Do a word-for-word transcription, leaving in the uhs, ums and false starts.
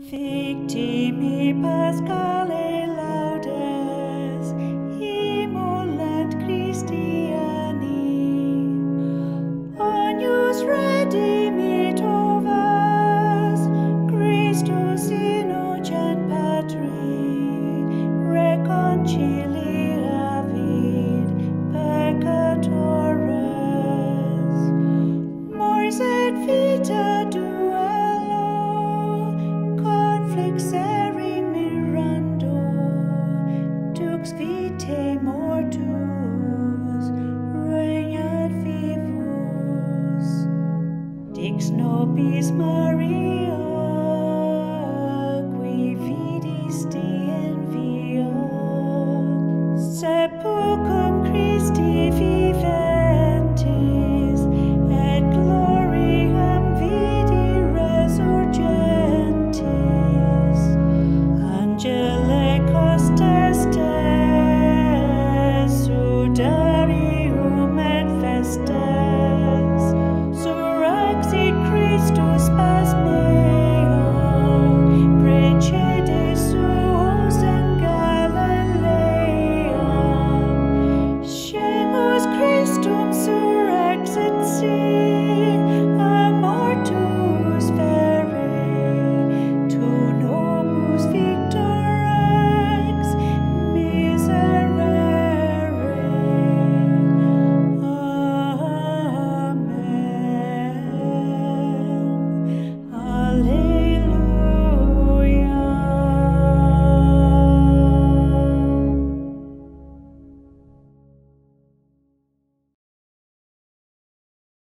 Victimi Pascale laudes, immolant Christiani, agnus redimitor vas, Christus innocent Patri, reconciliavit peccatorem. Mors et vita duello, conflixere mirando, dux vitae mortus, regnat vivus. Dix nobis Maria